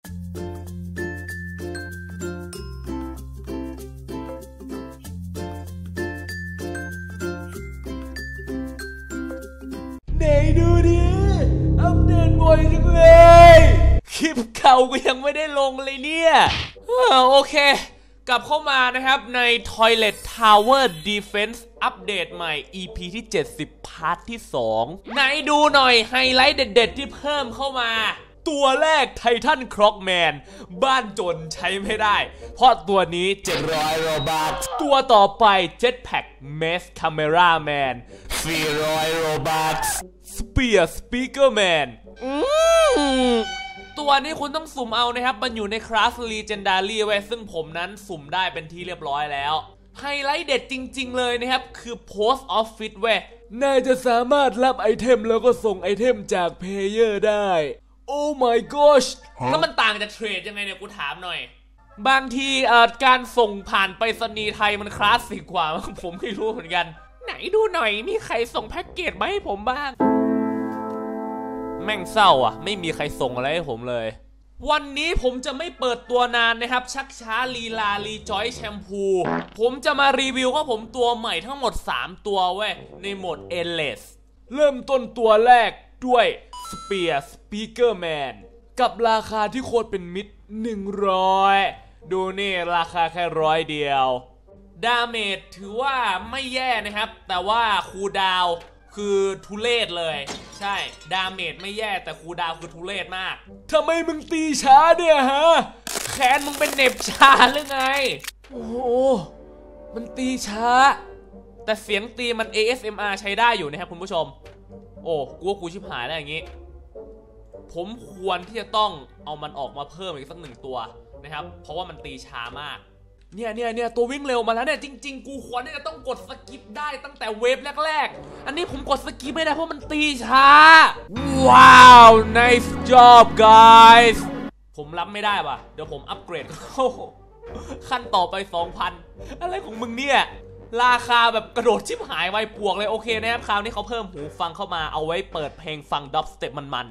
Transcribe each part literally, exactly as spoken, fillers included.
ไหนดูดิอัปเดตบ่อยจังเลยคลิปเก่าก็ยังไม่ได้ลงเลยเนี่ยโอเคกลับเข้ามานะครับใน Toilet Tower Defense อัปเดตใหม่ อี พี ที่เจ็ดสิบพาร์ทที่สองไหนดูหน่อยไฮไลท์เด็ดๆที่เพิ่มเข้ามาตัวแรกไททันคร็อกแมนบ้านจนใช้ไม่ได้เพราะตัวนี้เจ็ดร้อยโรบัคตัวต่อไป Jetpack Mask Camera Man สี่ร้อยโรบัค Spear Speaker Man อืมตัวนี้คุณต้องสุ่มเอานะครับมันอยู่ในคลาส Legendary ไว้ซึ่งผมนั้นสุ่มได้เป็นที่เรียบร้อยแล้วไฮไลท์เด็ดจริงๆเลยนะครับคือ Post Office เว้ยน่าจะสามารถรับไอเทมแล้วก็ส่งไอเทมจากเพลเยอร์ได้โอ้ my gosh แล้วมันต่างจากเทรดยังไงเนี่ยกูถามหน่อยบางทีเอ่อการส่งผ่านไปรษณีย์ไทยมันคลาสสิกกว่าผมไม่รู้เหมือนกันไหนดูหน่อยมีใครส่งแพ็กเกจมาให้ผมบ้างแม่งเศร้าอ่ะไม่มีใครส่งอะไรให้ผมเลยวันนี้ผมจะไม่เปิดตัวนานนะครับชักช้าลีลารีจอยแชมพูผมจะมารีวิวว่าผมตัวใหม่ทั้งหมดสามตัวเว้ยในโหมด Endless เริ่มต้นตัวแรกด้วย Spear Speaker Man กับราคาที่โคตรเป็นมิตรหนึ่งร้อยดูนี่ราคาแค่ร้อยเดียวดาเมจถือว่าไม่แย่นะครับแต่ว่าคูลดาวน์คือทุเรศเลยใช่ดาเมจไม่แย่แต่คูลดาวน์คือทุเรศมากทำไมมึงตีช้าเนี่ยฮะแขนมึงเป็นเน็บชาหรือไงโอ้โหมันตีช้าแต่เสียงตีมัน เอ เอส เอ็ม อาร์ ใช้ได้อยู่นะครับคุณผู้ชมโอ้กูว่ากูชิบหายแล้วอย่างงี้ผมควรที่จะต้องเอามันออกมาเพิ่มอีกสักหนึ่งตัวนะครับเพราะว่ามันตีช้ามากเนี่ยเนี่ยเนี่ยตัววิ่งเร็วมาแล้วเนี่ยจริงๆกูควรที่จะต้องกดสกิปได้ตั้งแต่เวฟแรกๆอันนี้ผมกดสกิปไม่ได้เพราะมันตีช้าว้าว nice job guys ผมรับไม่ได้ป่ะเดี๋ยวผมอัปเกรดขั้นต่อไป สองพัน อะไรของมึงเนี่ยราคาแบบกระโดดชิบหายไวปวกเลยโอเคนะครับคราวนี้เขาเพิ่มหูฟังเข้ามาเอาไว้เปิดเพลงฟังดับสเต็ปมัน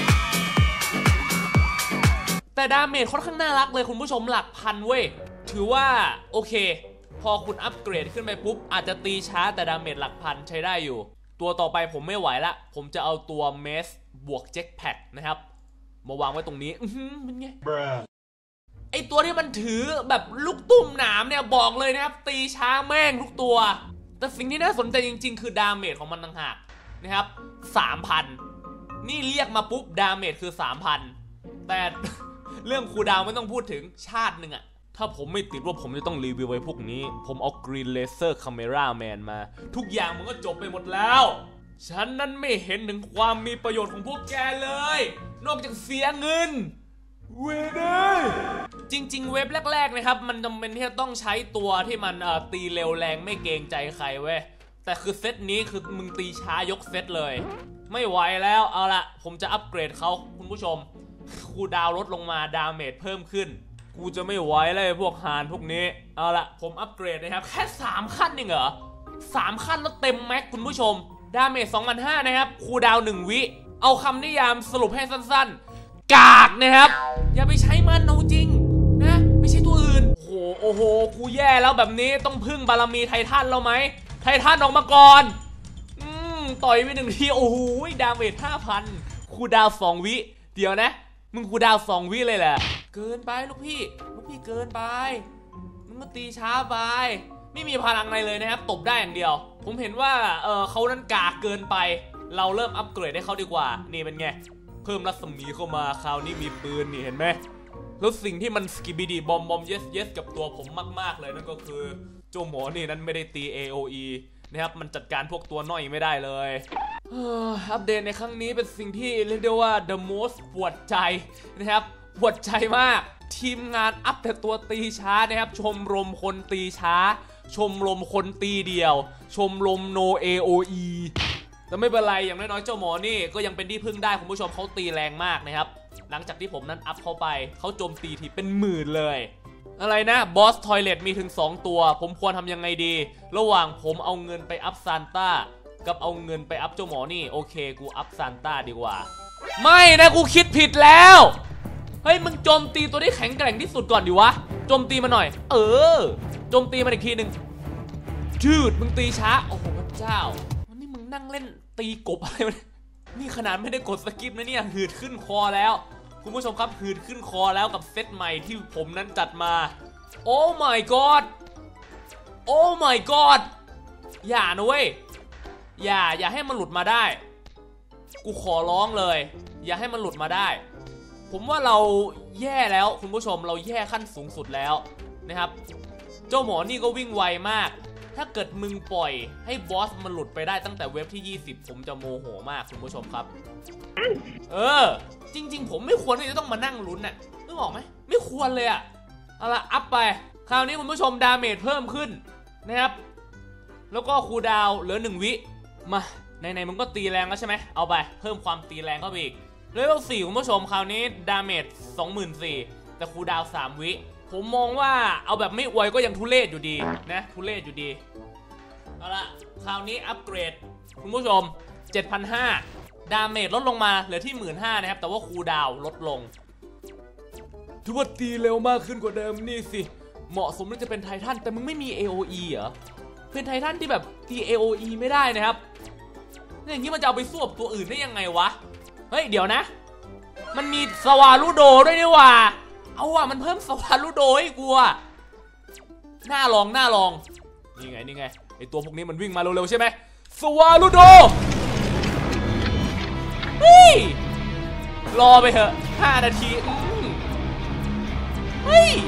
ๆแต่ดาเมจค่อนข้างน่ารักเลยคุณผู้ชมหลักพันเว้ยถือว่าโอเคพอคุณอัปเกรดขึ้นไปปุ๊บอาจจะตีช้าแต่ดาเมจหลักพันใช้ได้อยู่ตัวต่อไปผมไม่ไหวละผมจะเอาตัวเมสบวกเจ็ตแพ็คนะครับมาวางไว้ตรงนี้อือหือเป็นไงไอตัวที่มันถือแบบลูกตุ้มหนามเนี่ยบอกเลยนะครับตีช้าแม่งทุกตัวแต่สิ่งที่น่าสนใจจริงๆคือดาเมจของมันต่างหากนะครับ สามพัน นี่เรียกมาปุ๊บดาเมจคือ สามพัน แต่เรื่องคูลดาวน์ไม่ต้องพูดถึงชาติหนึ่งอะถ้าผมไม่ติดว่าผมจะต้องรีวิวไว้พวกนี้ผมเอา Green Laser Camera Man มาทุกอย่างมันก็จบไปหมดแล้วฉันนั้นไม่เห็นถึงความมีประโยชน์ของพวกแกเลยนอกจากเสียเงินเว้ยจริงๆเว็บแรกๆนะครับมันจำเป็นที่จะต้องใช้ตัวที่มันเอ่อตีเร็วแรงไม่เกรงใจใครเว้ยแต่คือเซตนี้คือมึงตีช้ายกเซตเลยไม่ไหวแล้วเอาละผมจะอัปเกรดเขาคุณผู้ชมคูลดาวน์ลดลงมาดาเมจเพิ่มขึ้นกูจะไม่ไหวเลยพวกฮานพวกนี้เอาละผมอัปเกรดนะครับแค่สามขั้นเองเหรอสามขั้นแล้วเต็มแม็กคุณผู้ชมดาเมจ สองพันห้าร้อย นะครับคูลดาวน์หนึ่งวิเอาคำนิยามสรุปให้สั้นๆกากนะครับอย่าไปใช้มันเอาจริงนะไม่ใช่ตัวอื่นโอ้โหโอ้โหกูแย่แล้วแบบนี้ต้องพึ่งบารมีไททันแล้วไหมไททันออกมาก่อนอืมต่อยไปหนึ่งทีโอ้โหดาเมจ ห้าพัน คูลดาวน์สองวิเดี๋ยวนะมึงคูลดาวน์สองวิเลยแหละเกินไปลูกพี่ลูกพี่เกินไปมึงมาตีช้าไปไม่มีพลังอะไรเลยนะครับตบได้อย่างเดียวผมเห็นว่าเออเขานั้นกากเกินไปเราเริ่มอัปเกรดให้เขาดีกว่านี่เป็นไงเพิ่มรัศมีเข้ามาคราวนี้มีปืนนี่เห็นไหมแล้วสิ่งที่มันสกิบิดีบอมบอมเยสเยสกับตัวผมมากๆเลยนั่นก็คือเจ้าหมอนี่นั้นไม่ได้ตี เอ โอ อี นะครับมันจัดการพวกตัวน้อยไม่ได้เลยอัปเดตในครั้งนี้เป็นสิ่งที่เรียกได้ว่า the most ปวดใจนะครับปวดใจมากทีมงานอัปแต่ตัวตีช้านะครับชมรมคนตีช้าชมรมคนตีเดียวชมรม no เอ โอ อี แต่ไม่เป็นไรอย่างน้อยๆเจ้าหมอนี่ก็ยังเป็นที่พึ่งได้คุณผู้ชมเขาตีแรงมากนะครับหลังจากที่ผมนั้นอัพเข้าไปเขาโจมตีทีเป็นหมื่นเลยอะไรนะบอสทอยเลทมีถึงสองตัวผมควรทำยังไงดีระหว่างผมเอาเงินไปอัพซานต้ากับเอาเงินไปอัพเจ้าหมอนี่โอเคกูอัพซานต้าดีกว่าไม่นะกูคิดผิดแล้วเฮ้ยมึงโจมตีตัวที่แข็งแกร่งที่สุดก่อนดิวะโจมตีมาหน่อยเออโจมตีมันอีกทีหนึ่งจืดมึงตีช้าโอ้โหพระเจ้าวันนี้มึงนั่งเล่นตีกบอะไรวะนี่ขนาดไม่ได้กดสกิปนะเนี่ยหืดขึ้นคอแล้วคุณผู้ชมครับหืดขึ้นคอแล้วกับเซตใหม่ที่ผมนั้นจัดมาโอ้ my god โอ้ my god อย่านะเว้ยอย่าอย่าให้มันหลุดมาได้กูขอร้องเลยอย่าให้มันหลุดมาได้ผมว่าเราแย่แล้วคุณผู้ชมเราแย่ขั้นสูงสุดแล้วนะครับเจ้าหมอนี่ก็วิ่งไวมากถ้าเกิดมึงปล่อยให้บอสมันหลุดไปได้ตั้งแต่เว็บที่ยี่สิบผมจะโมโหมากคุณผู้ชมครับเออจริงๆผมไม่ควรที่จะต้องมานั่งลุ้นน่ะนึกออกไหมไม่ควรเลยอะเอาละอัพไปคราวนี้คุณผู้ชมดาเมจเพิ่มขึ้นนะครับแล้วก็คูลดาวน์เหลือหนึ่งวิมาไหนๆมึงก็ตีแรงแล้วใช่ไหมเอาไปเพิ่มความตีแรงเข้าไปอีกเลเวลสี่คุณผู้ชมคราวนี้ดาเมจ สองหมื่นสี่พัน แต่คูลดาวน์สามวิผมมองว่าเอาแบบไม่อวยก็ยังทุเรศอยู่ดีนะทุเรศอยู่ดีเอาละคราวนี้อัปเกรดคุณผู้ชม เจ็ดพันห้าร้อย ดาเมจลดลงมาเหลือที่ หนึ่งหมื่นห้าพัน นะครับแต่ว่าคูลดาวน์ลดลงถือว่าตีเร็วมากขึ้นกว่าเดิมนี่สิเหมาะสมที่จะเป็นไททันแต่มึงไม่มี เอ โอ อี เหรอเป็นไททันที่แบบตี เอ โอ อี ไม่ได้นะครับอย่างนี้มันจะเอาไปสู้กับตัวอื่นได้ยังไงวะเฮ้ยเดี๋ยวนะมันมีสวารุโดด้วยนี่ว่าเอาว่ะมันเพิ่มสวารุโดให้กูอะน่าลองน่าลองนี่ไงนี่ไงไอตัวพวกนี้มันวิ่งมาเร็วๆใช่ไหมสวารุโดเฮ้ยรอไปเถอะห้านาทีเฮ้ย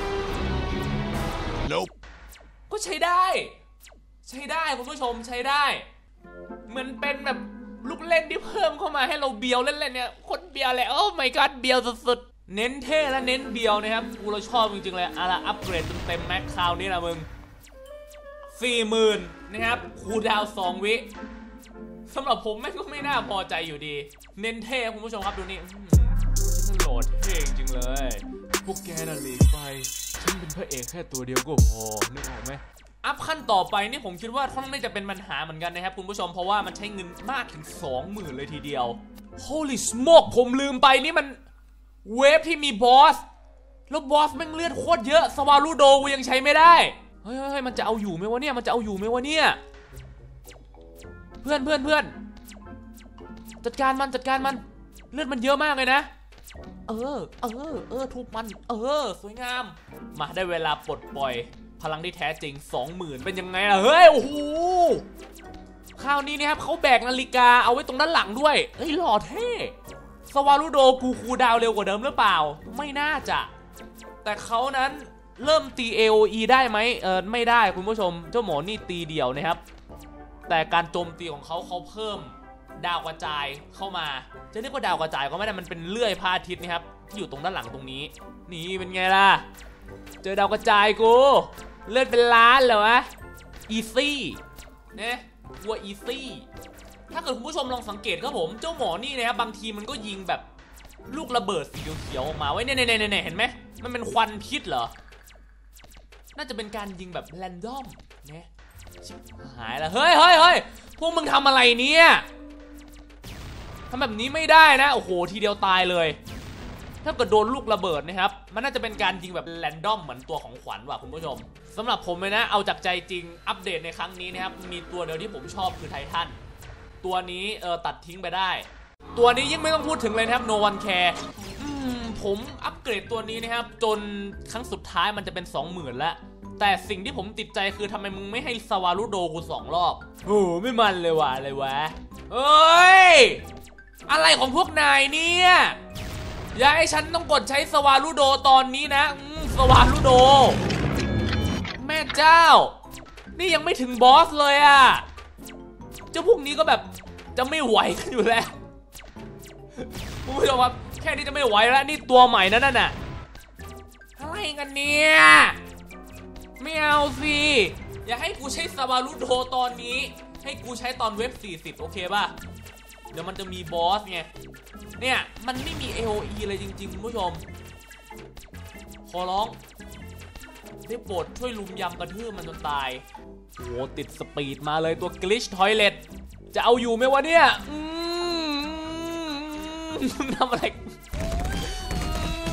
nope. ก็ใช้ได้ใช้ได้คุณผู้ชมใช้ได้เหมือนเป็นแบบลูกเล่นที่เพิ่มเข้ามาให้เราเบียวเล่นๆเนี่ยคนเบียวเลยโอ้ my god เบียวสุดๆเน้นเท่และเน้นเบียวนะครับกูเราชอบจริงๆเลยเอาล่ะอัปเกรดเต็มๆแม็กคราวนี้นะมึง สี่หมื่น นะครับคูลดาวน์สองวิสำหรับผมแม่งก็ไม่น่าพอใจอยู่ดีเน้นเท่คุณผู้ชมครับดูนี่ฉันโหลดเท่จริงเลยพวกแกน่ะหลีกไปฉันเป็นพระเอกแค่ตัวเดียวก็พอนึกออกไหมอัพขั้นต่อไปนี่ผมคิดว่าค่อนข้างจะเป็นปัญหาเหมือนกันนะครับคุณผู้ชมเพราะว่ามันใช้เงินมากถึง สองหมื่น เลยทีเดียว Holy smoke ผมลืมไปนี่มันเวฟที่มีบอสแล้วบอสแม่งเลือดโคตรเยอะสวารุโดกูยังใช้ไม่ได้เฮ้ยเฮ้ยมันจะเอาอยู่ไหมวะเนี่ยมันจะเอาอยู่ไหมวะเนี่ยเพื่อนเพื่อนเพื่อนจัดการมันจัดการมันเลือดมันเยอะมากเลยนะเออเออเออทุบมันเออสวยงามมาได้เวลาปลดปล่อยพลังที่แท้จริง สองหมื่น เป็นยังไงล่ะเฮ้ยโอ้โหคราวนี้นะครับเขาแบกนาฬิกาเอาไว้ตรงด้านหลังด้วยเฮ้ยหล่อเท่สวารุโดกูคูลดาวน์เร็วกว่าเดิมหรือเปล่าไม่น่าจะแต่เขานั้นเริ่มตี เอ โอ อี ได้ไหมเออไม่ได้คุณผู้ชมเจ้าหมอนี่ตีเดี่ยวนะครับแต่การโจมตีของเขาเขาเพิ่มดาวกระจายเข้ามาจะเรียกว่าดาวกระจายก็ไม่ได้มันเป็นเลื่อยพระอาทิตย์นะครับที่อยู่ตรงด้านหลังตรงนี้นี่เป็นไงล่ะเจอดาวกระจายกูเลื่อนเป็นล้านเหรอวะอีซี่เนี่ยวัวอีซี่ถ้าเกิดคุณผู้ชมลองสังเกตครับผมเจ้าหมอนี่นะครับบางทีมันก็ยิงแบบลูกระเบิดสีเขียวๆออกมาไว้เนี่ยๆๆเห็นไหมมันเป็นควันพิษเหรอน่าจะเป็นการยิงแบบแรนดอมเนี่ยหายแล้วเฮ้ยเฮ้ยเฮ้ยพวกมึงทำอะไรเนี่ยทำแบบนี้ไม่ได้นะโอ้โหทีเดียวตายเลยถ้าเกิดโดนลูกระเบิดนะครับมันน่าจะเป็นการยิงแบบแรนดอมเหมือนตัวของขวัญว่ะคุณผู้ชมสำหรับผมเลยนะเอาจากใจจริงอัปเดตในครั้งนี้นะครับมีตัวเดียวที่ผมชอบคือไททันตัวนี้เออตัดทิ้งไปได้ตัวนี้ยิ่งไม่ต้องพูดถึงเลยนะครับ no one care อืมผมอัปเกรดตัวนี้นะครับจนครั้งสุดท้ายมันจะเป็น สองหมื่น แล้วแต่สิ่งที่ผมติดใจคือทำไมมึงไม่ให้สวารุโดกูสองรอบโอ้ไม่มันเลยว่ะอะไรวะเฮ้ยอะไรของพวกนายเนี่ยอย่าให้ฉันต้องกดใช้สวารุโดตอนนี้นะสวารุโดแม่เจ้านี่ยังไม่ถึงบอสเลยอะเจ้าพวกนี้ก็แบบจะไม่ไหวกันอยู่แล้วคุณผู้ชมครับแค่นี้จะไม่ไหวแล้วนี่ตัวใหม่นั่นน่ะอะไรกันเนี่ยไม่เอาสิอย่าให้กูใช้สวารุโดตอนนี้ให้กูใช้ตอนเว็บสี่สิบโอเคป่ะเดี๋ยวมันจะมีบอสไงเนี่ยมันไม่มี เอ โอ อี เลยจริงๆคุณผู้ชมขอร้องได้โปรดช่วยลุมยำกระทืบมันจนตายโหติดสปีดมาเลยตัวกลิชทอยเลทจะเอาอยู่ไหมวะเนี่ยทำอะไร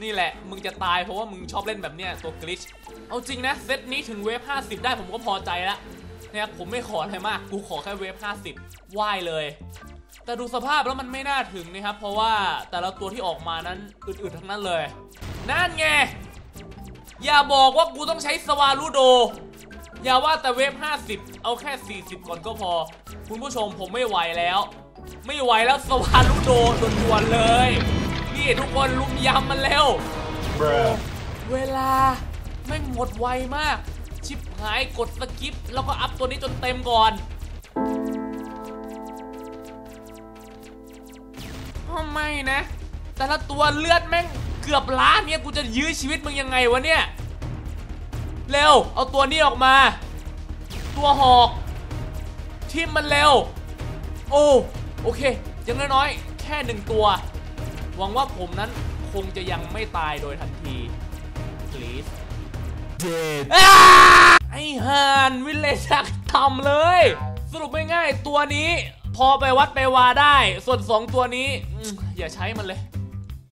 นี่แหละมึงจะตายเพราะว่ามึงชอบเล่นแบบเนี้ยตัวกลิชเอาจริงนะเซตนี้ถึงเวฟห้าสิบได้ผมก็พอใจแล้วนะครับผมไม่ขออะไรมากกูขอแค่เวฟห้าสิบว่ายเลยแต่ดูสภาพแล้วมันไม่น่าถึงนะครับเพราะว่าแต่ละตัวที่ออกมานั้นอึดๆทั้งนั้นเลยนั่นไงอย่าบอกว่ากูต้องใช้สวาลูโดอย่าว่าแต่เวฟห้าสิบเอาแค่สี่สิบก่อนก็พอคุณผู้ชมผมไม่ไหวแล้วไม่ไหวแล้วสวาลูโดด่วนๆเลยนี่ทุกคนลุมยำมันเร็วเวลาแม่งหมดไวมากชิบหายกดสกิปแล้วก็อัพตัวนี้จนเต็มก่อนไม่นะแต่ละตัวเลือดแม่งเกือบล้านเนี่ยกูจะยื้อชีวิตมึงยังไงวะเนี่ยเร็วเอาตัวนี้ออกมาตัวหอกทิมมันเร็วโอ้โอเคอย่างน้อยๆแค่หนึ่งตัวหวังว่าผมนั้นคงจะยังไม่ตายโดยทันที please ไอ้ห่านวิเลชักทำเลยสรุปง่ายๆตัวนี้พอไปวัดไปวาได้ส่วนสองตัวนี้อย่าใช้มันเลย